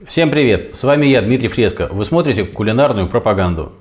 Всем привет! С вами я, Дмитрий Фреско. Вы смотрите кулинарную пропаганду.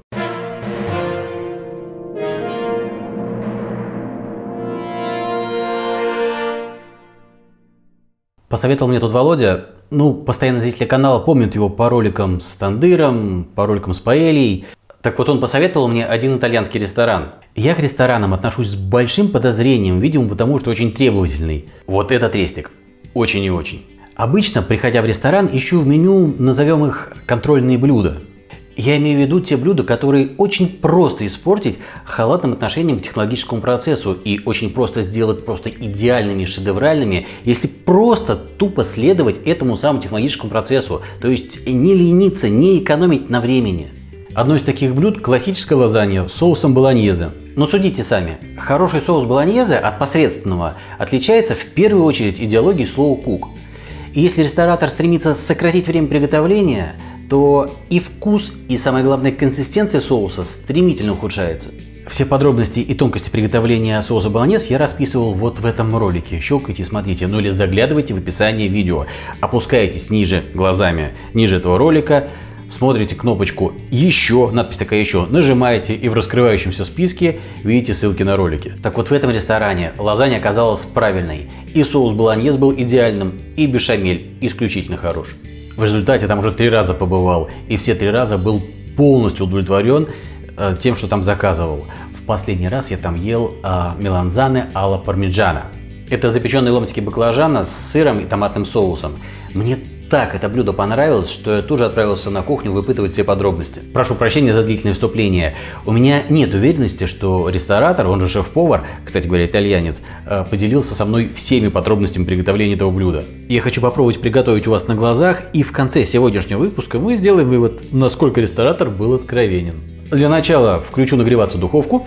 Посоветовал мне тут Володя, постоянно зрители канала помнят его по роликам с тандыром, по роликам с паэльей. Так вот, он посоветовал мне один итальянский ресторан. Я к ресторанам отношусь с большим подозрением, видимо, потому что очень требовательный. Вот этот рестик. Очень и очень. Обычно, приходя в ресторан, ищу в меню, назовем их, контрольные блюда. Я имею в виду те блюда, которые очень просто испортить халатным отношением к технологическому процессу и очень просто сделать просто идеальными, шедевральными, если просто тупо следовать этому самому технологическому процессу, то есть не лениться, не экономить на времени. Одно из таких блюд – классическая лазанья с соусом болоньезе. Но судите сами, хороший соус болоньезе от посредственного отличается в первую очередь идеологией слова «кук». И если ресторатор стремится сократить время приготовления, то и вкус, и самое главное консистенция соуса стремительно ухудшается. Все подробности и тонкости приготовления соуса болоньез я расписывал вот в этом ролике. Щелкайте, смотрите, или заглядывайте в описание видео. Опускаетесь ниже глазами, ниже этого ролика, смотрите кнопочку «Еще», надпись такая «Еще», нажимаете, и в раскрывающемся списке видите ссылки на ролики. Так вот, в этом ресторане лазанья оказалась правильной, и соус болоньез был идеальным, и бешамель исключительно хорош. В результате там уже 3 раза побывал, и все 3 раза был полностью удовлетворен тем, что там заказывал. В последний раз я там ел меланзане алла пармиджана. Это запеченные ломтики баклажана с сыром и томатным соусом. Мне так это блюдо понравилось, что я тут же отправился на кухню выпытывать все подробности. Прошу прощения за длительное вступление. У меня нет уверенности, что ресторатор, он же шеф-повар, кстати говоря, итальянец, поделился со мной всеми подробностями приготовления этого блюда. Я хочу попробовать приготовить у вас на глазах, и в конце сегодняшнего выпуска мы сделаем вывод, насколько ресторатор был откровенен. Для начала включу нагреваться духовку.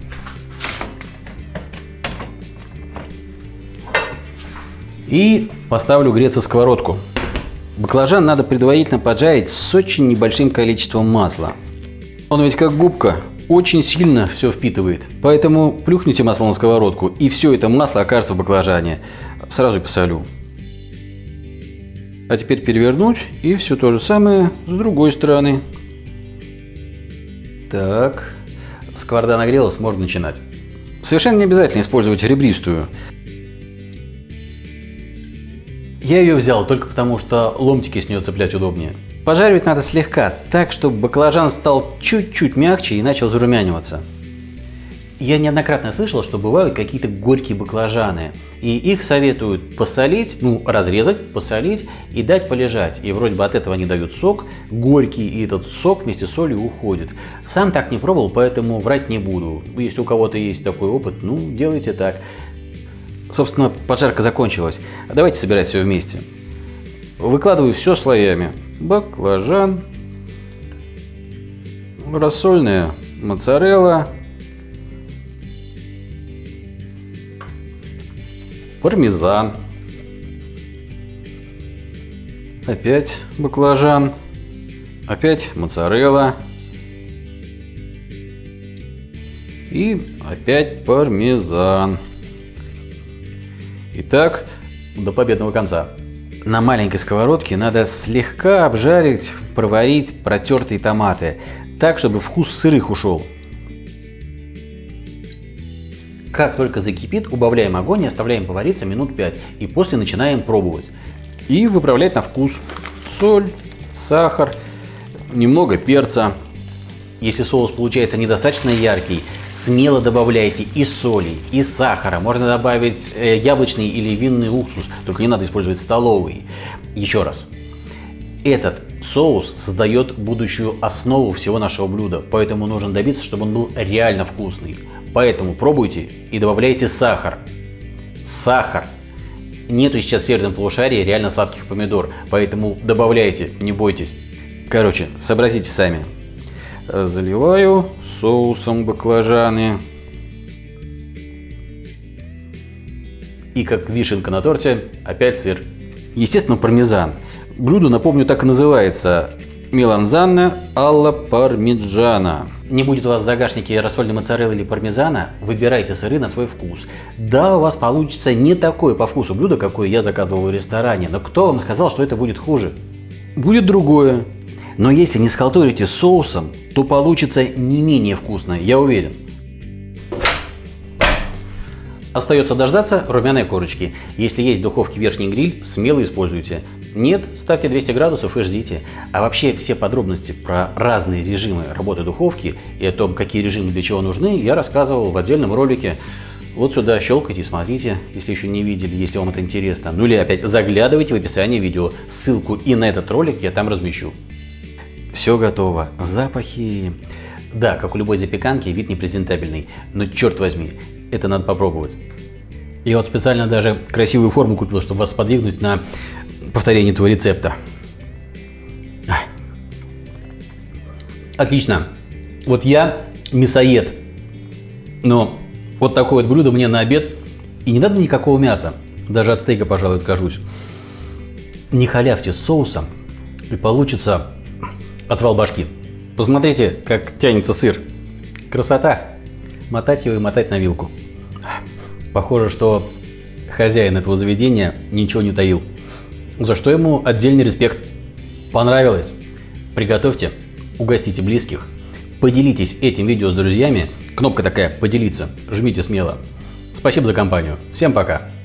И поставлю греться сковородку. Баклажан надо предварительно поджарить с очень небольшим количеством масла. Он ведь как губка, очень сильно все впитывает. Поэтому плюхните масло на сковородку, и все это масло окажется в баклажане. Сразу посолю. А теперь перевернуть, и все то же самое с другой стороны. Так, сковорода нагрелась, можно начинать. Совершенно не обязательно использовать ребристую. Я ее взял только потому, что ломтики с нее цеплять удобнее. Пожаривать надо слегка, так, чтобы баклажан стал чуть-чуть мягче и начал зарумяниваться. Я неоднократно слышал, что бывают какие-то горькие баклажаны, и их советуют посолить, разрезать, посолить и дать полежать. И вроде бы от этого они дают сок горький, и этот сок вместе с солью уходит. Сам так не пробовал, поэтому врать не буду. Если у кого-то есть такой опыт, делайте так. Собственно, поджарка закончилась. Давайте собирать все вместе. Выкладываю все слоями. Баклажан, рассольная моцарелла, пармезан, опять баклажан, опять моцарелла и опять пармезан. И так до победного конца. На маленькой сковородке надо слегка обжарить, проварить протертые томаты, так, чтобы вкус сырых ушел. Как только закипит, убавляем огонь и оставляем повариться минут 5, и после начинаем пробовать. И выправлять на вкус. Соль, сахар, немного перца. Если соус получается недостаточно яркий, смело добавляйте и соли, и сахара. Можно добавить яблочный или винный уксус, только не надо использовать столовый. Еще раз. Этот соус создает будущую основу всего нашего блюда, поэтому нужно добиться, чтобы он был реально вкусный. Поэтому пробуйте и добавляйте сахар. Сахар. Нету сейчас в северном полушарии реально сладких помидор, поэтому добавляйте, не бойтесь. Короче, сообразите сами. Заливаю соусом баклажаны. И как вишенка на торте, опять сыр. Естественно, пармезан. Блюдо, напомню, так и называется. Меланзане алла пармиджана. Не будет у вас в загашнике рассольной моцареллы или пармезана, выбирайте сыры на свой вкус. Да, у вас получится не такое по вкусу блюдо, какое я заказывал в ресторане, но кто вам сказал, что это будет хуже? будет другое. Но если не схалтурите с соусом, то получится не менее вкусно, я уверен. Остается дождаться румяной корочки. Если есть в духовке верхний гриль, смело используйте. Нет, ставьте 200 градусов и ждите. А вообще все подробности про разные режимы работы духовки и о том, какие режимы для чего нужны, я рассказывал в отдельном ролике. Вот сюда щелкайте и смотрите, если еще не видели, если вам это интересно. Ну или опять заглядывайте в описание видео. Ссылку и на этот ролик я там размещу. Все готово. Запахи. Да, как у любой запеканки, вид непрезентабельный. Но черт возьми, это надо попробовать. Я вот специально даже красивую форму купил, чтобы вас сподвигнуть на повторение этого рецепта. Отлично. Вот я мясоед. Но вот такое вот блюдо мне на обед. И не надо никакого мяса. Даже от стейка, пожалуй, откажусь. Не халявьте с соусом, и получится отвал башки. Посмотрите, как тянется сыр. Красота. Мотать его и мотать на вилку. Похоже, что хозяин этого заведения ничего не таил. За что ему отдельный респект. Понравилось? Приготовьте, угостите близких. Поделитесь этим видео с друзьями. Кнопка такая «Поделиться». Жмите смело. Спасибо за компанию. Всем пока.